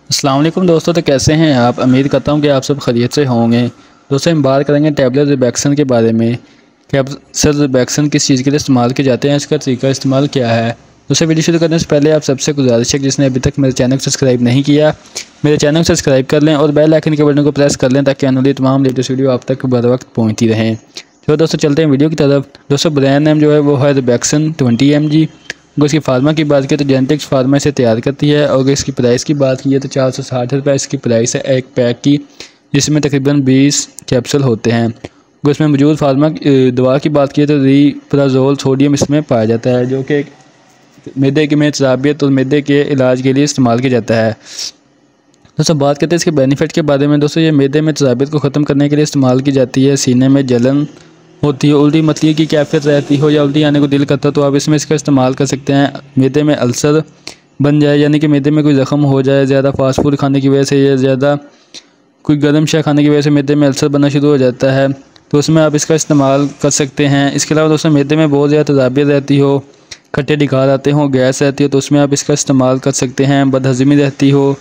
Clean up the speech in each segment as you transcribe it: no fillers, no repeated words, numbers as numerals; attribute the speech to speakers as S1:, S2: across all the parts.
S1: अस्सलाम वालेकुम दोस्तों, तो कैसे हैं आप। उम्मीद करता हूं कि आप सब खैरियत से होंगे। दोस्तों हम बात करेंगे टैबलेट रिबैक्सन के बारे में। कैप्सूल रिबैक्सन किस चीज़ के लिए इस्तेमाल किए जाते हैं, इसका तरीका इस्तेमाल क्या है। दोस्तों वीडियो शुरू करने से पहले आप सबसे गुजारिश है कि जिसने अभी तक मेरे चैनल को सब्सक्राइब नहीं किया, मेरे चैनल को सब्सक्राइब कर लें और बेल आइकन के बटन को प्रेस कर लें ताकि आने वाली तमाम लेटेस्ट वीडियो आप तक बर वक्त पहुँचती रहें। तो दोस्तों चलते हैं वीडियो की तरफ। दोस्तों ब्रांड नेम जो है वो है रिबैक्सन 20 mg। अगर इसकी फार्मा की बात करें तो जेनेटिक्स फार्मा इसे तैयार करती है। और अगर इसकी प्राइस की बात की तो 460 रुपये इसकी प्राइस है एक पैक की, जिसमें तकरीबन 20 कैप्सूल होते हैं। अगर इसमें मौजूद फार्मा दवा की बात की तो रीप्राजोल सोडियम इसमें पाया जाता है, जो कि मैदे में तजाबियत और मैदे के इलाज के लिए इस्तेमाल किया जाता है। दोस्तों बात करते हैं इसके बेनिफिट के बारे में। दोस्तों ये मैदे में तजाबियत को ख़त्म करने के लिए इस्तेमाल की जाती है। सीने में जलन होती है, उल्टी मतली की कैफियत रहती हो या उल्टी आने को दिल करता, तो आप इसमें इसका इस्तेमाल कर सकते हैं। मैदे में अल्सर बन जाए, यानी कि मैदे में कोई ज़ख्म हो जाए, ज़्यादा फास्ट फूड खाने की वजह से या ज़्यादा कोई गर्म शय खाने की वजह से मैदे में अल्सर बनना शुरू हो जाता है, तो उसमें आप इसका इस्तेमाल कर सकते हैं। इसके अलावा दोस्तों मैदे में बहुत ज़्यादा तजाबियत रहती हो, खट्टे ढिकार आते हों, गैस रहती हो, तो उसमें आप इसका इस्तेमाल कर सकते हैं। बदहज़मी रहती हो,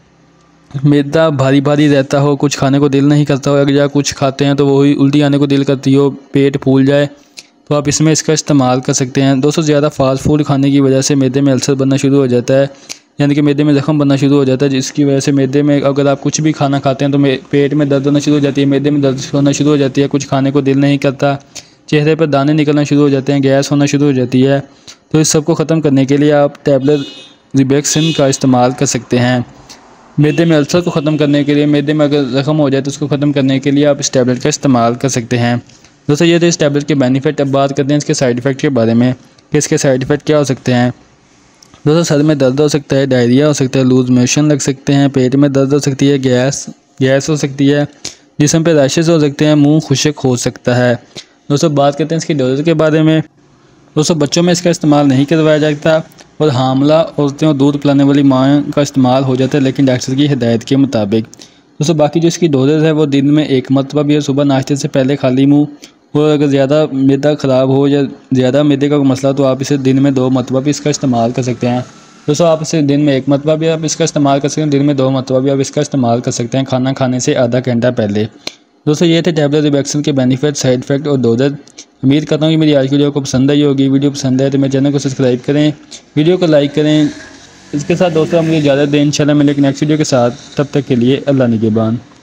S1: मैदा भारी भारी रहता हो, कुछ खाने को दिल नहीं करता हो, या कुछ खाते हैं तो वही उल्टी आने को दिल करती हो, पेट फूल जाए, तो आप इसमें इसका इस्तेमाल कर सकते हैं। दोस्तों ज़्यादा फास्ट फूड खाने की वजह से मैदे में अल्सर बनना शुरू हो जाता है, यानी कि मैदे में ज़ख्म बनना शुरू हो जाता है, जिसकी वजह से मैदे में अगर आप कुछ भी खाना खाते हैं तो पेट में दर्द होना शुरू हो जाती है, मैदे में दर्द होना शुरू हो जाती है, कुछ खाने को दिल नहीं करता, चेहरे पर दाने निकलना शुरू हो जाते हैं, गैस होना शुरू हो जाती है। तो इस सब को ख़त्म करने के लिए आप टैबलेट रिबैक्सन का इस्तेमाल कर सकते हैं। मैदे में अल्सर को ख़त्म करने के लिए, मैदे में अगर ज़ख्म हो जाए तो उसको ख़त्म करने के लिए आप इस टैबलेट का इस्तेमाल कर सकते हैं। दोस्तों ये थे इस टैबलेट के बेनिफिट। अब बात करते हैं इसके साइड इफ़ेक्ट के बारे में कि इसके साइड इफ़ेक्ट क्या हो सकते हैं। दोस्तों सर में दर्द हो सकता है, डायरिया हो सकता है, लूज़ मोशन लग सकते हैं, पेट में दर्द हो सकती है, गैस हो सकती है, जिस्म पे रैशेज़ हो सकते हैं, मुँह खुश्क हो सकता है। दोस्तों बात करते हैं इसकी डोज के बारे में। दोस्तों बच्चों में इसका इस्तेमाल नहीं करवाया जाता और हामला औरतें और दूध पिलाने वाली माँ का इस्तेमाल हो जाता है, लेकिन डॉक्टर की हिदायत के मुताबिक। दोस्तों बाकी जो इसकी डोजेज़ है वो दिन में एक मरतबा भी है, सुबह नाश्ते से पहले खाली मुँह। और अगर ज़्यादा मैदा ख़राब हो या ज़्यादा मैदे का मसला तो आप इसे दिन में 2 मरतबा भी इसका इस्तेमाल कर सकते हैं। दोस्तों आप इसे दिन में 1 मरतबा भी आप इसका इस्तेमाल कर सकते हैं, दिन में 2 मरतबा भी आप इसका इस्तेमाल कर सकते हैं, खाना खाने से आधा घंटा पहले। दोस्तों ये थे टैबलेट रिबैक्सन के बेनिफिट, साइड इफेक्ट और डोजेज। उम्मीद करता हूँ कि मेरी आज की वीडियो को पसंद आई होगी। वीडियो पसंद आए तो मेरे चैनल को सब्सक्राइब करें, वीडियो को लाइक करें। इसके साथ दोस्तों मुझे इजाज़त दें, इंशाल्लाह मिलेंगे नेक्स्ट वीडियो के साथ। तब तक के लिए अल्लाह निगहबान।